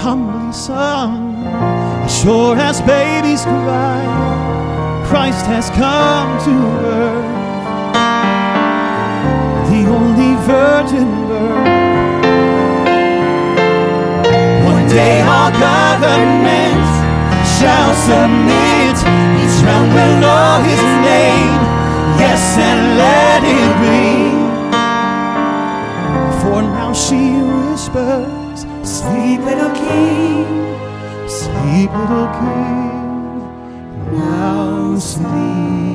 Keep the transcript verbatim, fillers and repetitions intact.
humbly sung, as sure as babies cry, Christ has come to earth, the only virgin birth. One day all governments shall submit, each realm will know his name, yes, and let it be. For now she whispers, sleep little king, sleep little king, now sleep.